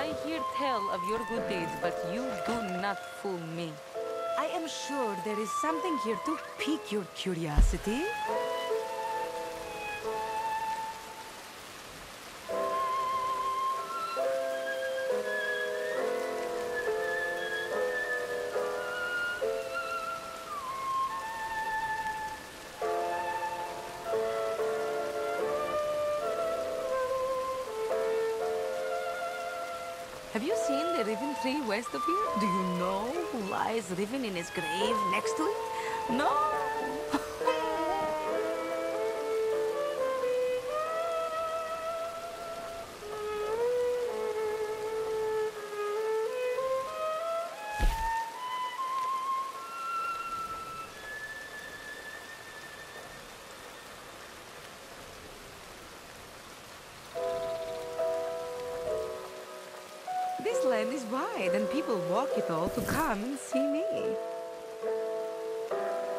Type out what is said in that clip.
I hear tell of your good deeds, but you do not fool me. I am sure there is something here to pique your curiosity. Have you seen the Riven tree west of here? Do you know who lies Riven in his grave next to it? No! This land is wide, and people walk it all to come and see me.